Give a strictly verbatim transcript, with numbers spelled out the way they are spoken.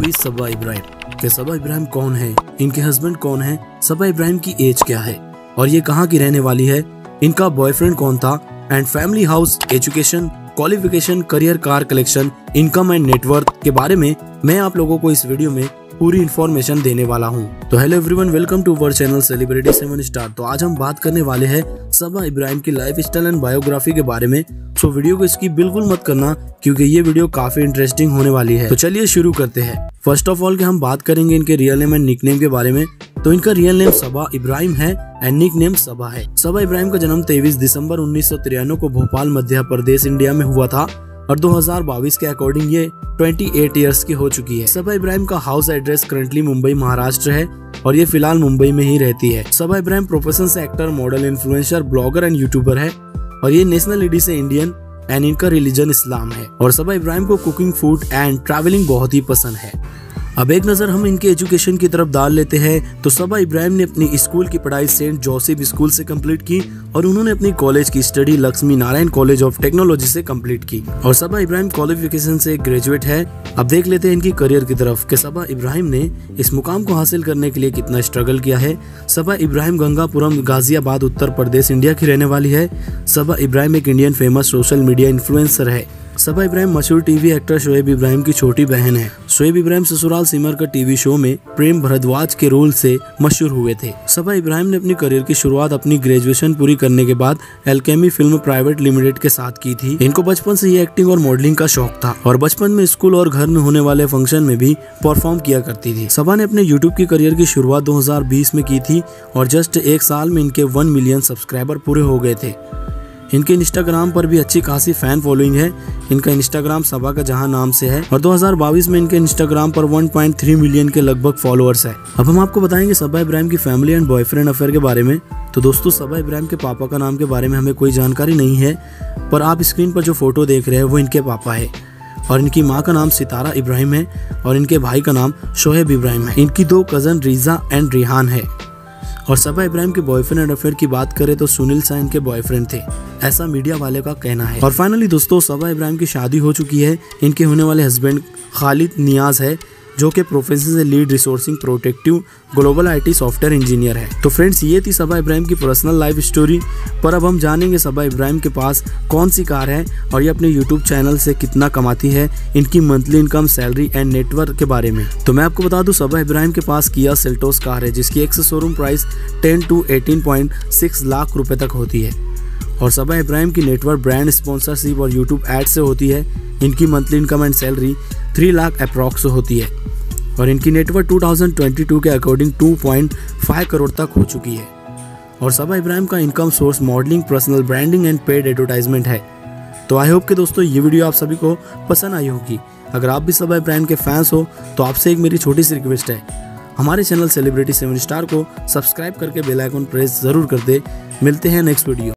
Celebrity सबा इब्राहिम। के सबा इब्राहिम कौन है, इनके हस्बैंड कौन है, सबा इब्राहिम की एज क्या है और ये कहाँ की रहने वाली है, इनका बॉयफ्रेंड कौन था, and family, house, education, qualification, career, car collection, income and net worth के बारे में मैं आप लोगों को इस वीडियो में पूरी इन्फॉर्मेशन देने वाला हूँ। तो hello everyone, welcome to our channel celebrity seven star. तो आज हम बात करने वाले हैं सबा इब्राहिम की लाइफ स्टाइल एंड बायोग्राफी के बारे में। सो वीडियो को इसकी बिल्कुल मत करना क्योंकि ये वीडियो काफी इंटरेस्टिंग होने वाली है। तो चलिए शुरू करते हैं। फर्स्ट ऑफ ऑल के हम बात करेंगे इनके रियल नेम एंड निकनेम के बारे में। तो इनका रियल नेम सबा इब्राहिम है एंड निक नेम सबा है। सबा इब्राहिम का जन्म तेईस दिसंबर उन्नीस सौ तिरानवे को भोपाल मध्य प्रदेश इंडिया में हुआ था और दो हज़ार बाईस के अकॉर्डिंग ये अट्ठाईस इयर्स की हो चुकी है। सबा इब्राहिम का house address currently Mumbai Maharashtra है और ये फिलहाल मुंबई में ही रहती है। सबा इब्राहिम प्रोफेशन से actor, model, influencer, blogger and YouTuber है और ये नेशनलिटी से इंडियन एंड इनका रिलीजन इस्लाम है। और सबा इब्राहिम को कुकिंग, फूड एंड ट्रैवलिंग बहुत ही पसंद है। अब एक नजर हम इनके एजुकेशन की तरफ डाल लेते हैं। तो सबा इब्राहिम ने अपनी स्कूल की पढ़ाई सेंट जोसेफ स्कूल से कंप्लीट की और उन्होंने अपनी कॉलेज की study Lakshmi Narayan college of technology से कंप्लीट की। और सबा इब्राहिम क्वालिफिकेशन से ग्रेजुएट है। अब देख लेते हैं इनकी करियर की तरफ कि सबा इब्राहिम ने इस मुकाम को हासिल करने के लिए कितना स्ट्रगल किया है। सबा इब्राहिम गंगापुरम, गाजियाबाद, उत्तर प्रदेश, इंडिया की रहने वाली है। सबा इब्राहिम एक Indian famous social media influencer है। सबा इब्राहिम मशहूर टीवी एक्टर शोएब इब्राहिम की छोटी बहन है। शोएब इब्राहिम ससुराल सिमर का टीवी शो में प्रेम भारद्वाज के रोल से मशहूर हुए थे। सबा इब्राहिम ने अपनी करियर की शुरुआत अपनी ग्रेजुएशन पूरी करने के बाद एल्केमी फिल्म प्राइवेट लिमिटेड के साथ की थी। इनको बचपन से ही एक्टिंग और मॉडलिंग का शौक था और बचपन में स्कूल और घर में होने वाले फंक्शन में भी परफॉर्म किया करती थी। सबा ने अपने यूट्यूब की करियर की शुरुआत दो हज़ार बीस में की थी और जस्ट एक साल में इनके वन मिलियन सब्सक्राइबर पूरे हो गए थे। इनके इंस्टाग्राम पर भी अच्छी खासी फैन फॉलोइंग है। इनका इंस्टाग्राम सबा का जहां नाम से है और दो हज़ार बाईस में इनके इंस्टाग्राम पर वन पॉइंट थ्री मिलियन के लगभग फॉलोअर्स है। अब हम आपको बताएंगे सबा इब्राहिम की फैमिली एंड बॉयफ्रेंड अफेयर के बारे में। तो दोस्तों, सबा इब्राहिम के पापा का नाम के बारे में हमें कोई जानकारी नहीं है, पर आप स्क्रीन पर जो फोटो देख रहे हैं वो इनके पापा है। और इनकी माँ का नाम सितारा इब्राहिम है और इनके भाई का नाम शोएब इब्राहिम है। इनकी दो कजन रीजा एंड रिहान है। और सबा इब्राहिम के बॉयफ्रेंड एंड अफेयर की बात करें तो सुनील शाह इनके बॉयफ्रेंड थे, ऐसा मीडिया वाले का कहना है। और फाइनली दोस्तों, सबा इब्राहिम की शादी हो चुकी है। इनके होने वाले हस्बैंड खालिद नियाज है जो कि प्रोफेशन से lead resourcing protective global IT software engineer है। तो फ्रेंड्स, ये थी सबा इब्राहिम की पर्सनल लाइफ स्टोरी। पर अब हम जानेंगे सबा इब्राहिम के पास कौन सी कार है और ये अपने यूट्यूब चैनल से कितना कमाती है, इनकी monthly income, salary and network के बारे में। तो मैं आपको बता दूं, सबा इब्राहिम के पास किया सेल्टोस कार है जिसकी ex showroom price ten two eighteen point six lakh रुपए तक होती है। और सबा इब्राहिम की नेटवर्क ब्रांड स्पॉन्सरशिप और यूट्यूब एड से होती है। इनकी monthly income and salary three lakh approx होती है और इनकी नेटवर्क दो हज़ार बाईस के according to point five crore तक हो चुकी है। और सबा इब्राहिम का income source modelling, personal branding and paid advertisement है। तो आई होप कि दोस्तों ये वीडियो आप सभी को पसंद आई होगी। अगर आप भी सबा इब्राहिम के फैंस हो तो आपसे एक मेरी छोटी सी रिक्वेस्ट है, हमारे चैनल सेलिब्रिटी सेवन स्टार को सब्सक्राइब करके बेल आइकन प्रेस जरूर कर दे। मिलते हैं नेक्स्ट वीडियो।